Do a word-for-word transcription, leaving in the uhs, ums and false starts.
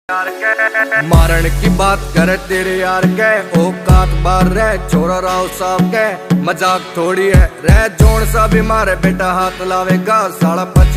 मारन की बात करे तेरे यार के औकात बार रह छोरा राव साहब के मजाक थोड़ी है रह जोन सा भी मारे बेटा हाथ लावेगा साला पच